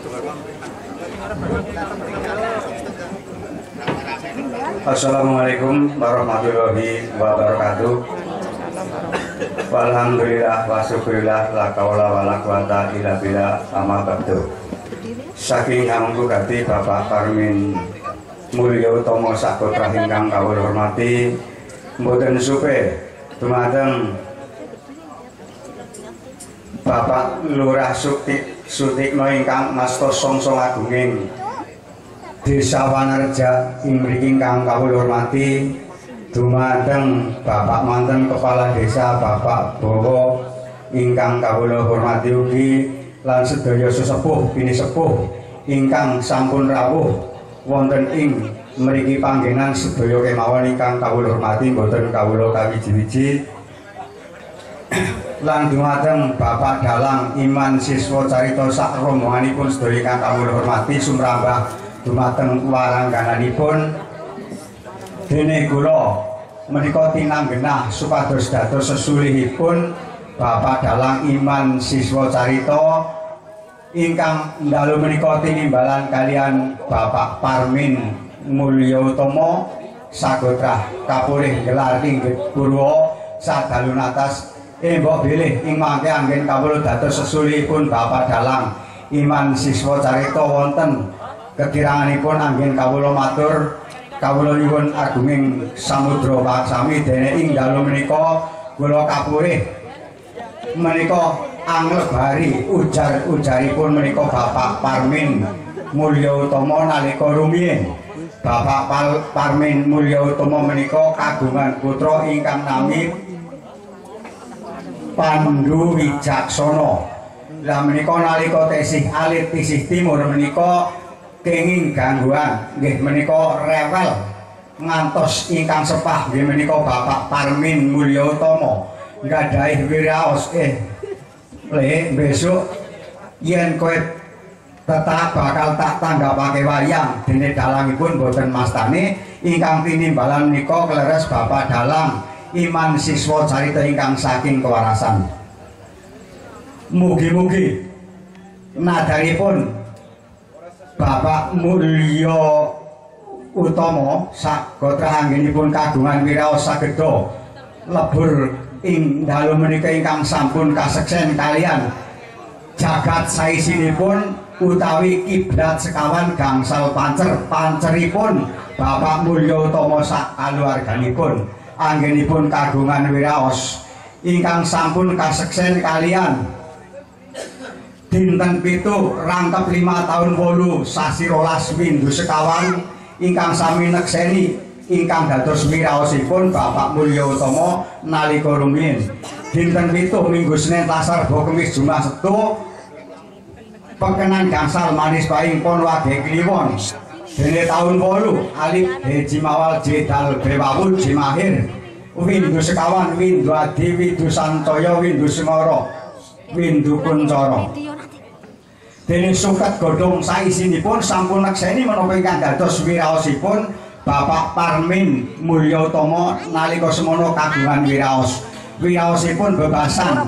Assalamualaikum warahmatullahi wabarakatuh. Walhamdulillah wa syukurillah la kaula wa la quwata illa billah amma ba'du. Saking hamengku gati Bapak Parmin Mulya Utama saputra ingkang kawula hormati, mboten supe dumateng Bapak Lurah Sutikno ingkang masta Songsong Agunging Desa Wanarja ing mriki ingkang kawula hormati, dumateng Bapak manten Kepala Desa Bapak Bowo ingkang kawula hormati ugi lan sedaya sesepuh bini sepuh ingkang sampun rawuh wonten ing mriki panggenan sedaya kemawon ingkang kawula hormati mboten kawula kawiji-wiji. Lan dumateng Bapak Dalang Iman Siswa Carita sak rombonganipun sedaya ingkang kawula hormati sumrambah dumateng waranggananipun dene kula menika tinanggenah supados dados sesulihipun Bapak Dalang Iman Siswa Carita ingkang dalu menika tinimbalan kalian Bapak Parmin Mulya Utama sagotrah kapurih gelar inggih purwa sadalu natas mbok bilih ing mangke anggen kawula dados sesulihipun Bapak Dalang Iman Siswa Carita wonten kekiranganipun anggen kawula matur kawula nyuwun agunging samudra paksami dene ing dalu menika kula kapurih menika anglebari ujar-ujaripun menika Bapak Parmin Mulya Utama nalika rumiyin. Bapak Parmin Mulya Utama menika kagungan putra ingkang nami Pandu Wijaksana. Lah menika nalika tesih alit tisih timur menika kenging gangguan nggih menika rewel ngantos ingkang sepah nggih menika Bapak Parmin Mulya Utama nggadahi wiraos besok yen kowe tetap bakal tak tanggapake wayang dene dalangipun boten mastani ingkang tinimbalan menika kleres Bapak Dalang Iman Siswa Carita ingkang saking kewarasan. Mugi-mugi nadaripun Bapak Mulya Utama sagotra anggenipun kagungan wiraos sageda lebur ing dalu menika ingkang sampun kaseksen kalian jagat saisinipun utawi kiblat sekawan gangsal panceripun Bapak Mulya Utama sak kaluarganipun anggenipun kagungan wiraos ingkang sampun kaseksen kalian dinten 7 rangkep 5 tahun 8 sasi 12 windu sekawan ingkang sami nekseni ingkang dados wiraosipun Bapak Mulya Utama nalika rumiyin dinten 7 Minggu Senin Tasar Bo Kemis Jumat Setu pekenan gangsal manis baing pon wage kliwon dene taun 8 alif Heji Mawal Jedal Bewawul Jimahir windu sekawan windu adi windu sancaya windu semara windu kuncara dene suket godhong saisinipun sampun nekseni menapa ingkang dados wiraosipun Bapak Parmin Mulya Utama nalika semono kagungan wiraosipun bebasan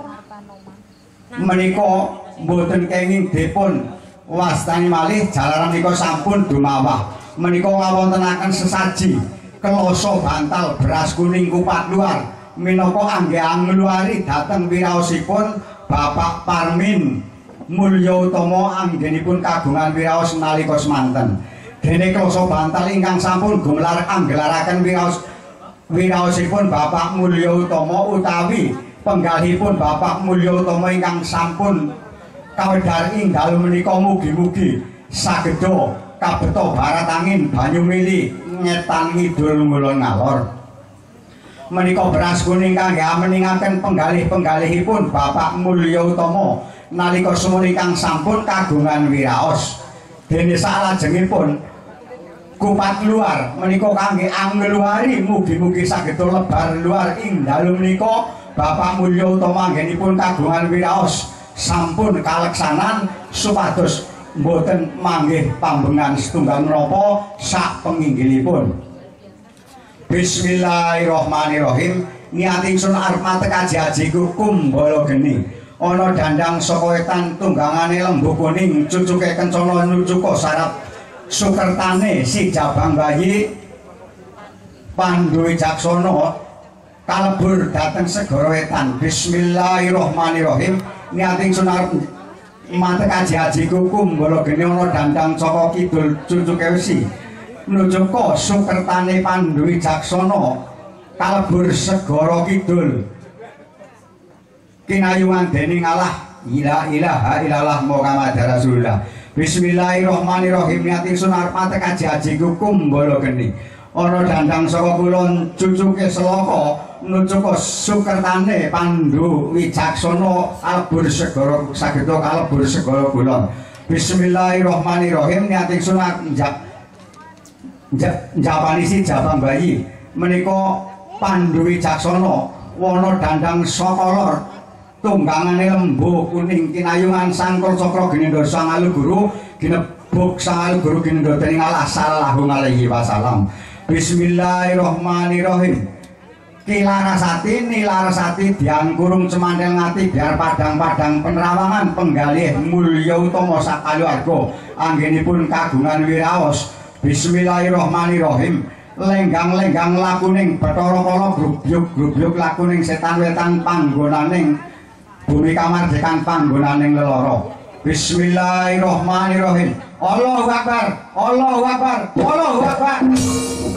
menika mboten kenging dipun wastani malih jalaran menika sampun dumawah menika ngawontenaken sesaji kloso bantal beras kuning kupat luar minangka angge angluari dhateng wiraosipun Bapak Parmin Mulya Utama anggenipun kagungan wiraos nalika semanten dene kloso bantal ingkang sampun gumelar anggelaraken wiraosipun Bapak Mulya Utama utawi penggalipun Bapak Mulya Utama ingkang sampun kawedhar ing dalu menika mugi-mugi sageda kabeta barat angin banyu mili ngetan ngidul ngulon ngalor menika beras kuning kangge ameningaken penggalih-penggalihipun Bapak Mulya Utama nalika semono ingkang sampun kagungan wiraos dene salajengipun kupat luar menika kangge angluari mugi-mugi sageda lebar luar ing dalu menika Bapak Mulya Utama anggenipun kagungan wiraos sampun kaleksanan supados mboten manggih pambengan setunggal menapa sak penginggilipun. Bismillahirrahmanirrahim. Niat ingsun arep matekaji ajiku kumbala geni. ana dandang saka wetan tunggangane lembu kuning cucuke kencana nuju ka sarap sukertane si jabang bayi Pandhu Wijaksana kalebur dhateng segara wetan. Bismillahirrahmanirrahim. Niating sunar mate kaji-aji kukum bala gene ana dandang saka kidul cucuke wesi nuju ka sukertane Pandhu Wijaksana kalebur segara kidul kinayungan dening Allah la ilaha illallah Muhammad Rasulullah. Bismillahirrahmanirrahim. Niating sunar mate kaji-aji kukum bala gene ana dandang saka kulon cucuke Selaka nuju ka sukertane Pandhu Wijaksana kalebur segara sageta kalebur segara kulon. Bismillahirrahmanirrahim. Niating sunat japani si jabang bayi menika Pandhu Wijaksana wana dandang saka lor tunggangane lembu kuning kinayungan sangkul cakra ginindra sang aluguru ginebuk sang aluguru ginindra dening Allah sallallahu alaihi wasallam. Bismillahirrahmanirrahim. Kilarasati nilarasati diangkurung cemantel ngati biar padang-padang penerawangan penggalih mulya utama sakaluwarga anggenipun kagungan wiraos. Bismillahirrahmanirrahim. Lenggang-lenggang lakuning Bathara Kala grubyuk-grubyuk lakuning setan wetan panggonaning bumi kamardikan panggonaning lelara. Bismillahirrahmanirrahim. Allahu Akbar, Allahu Akbar, Allahu Akbar.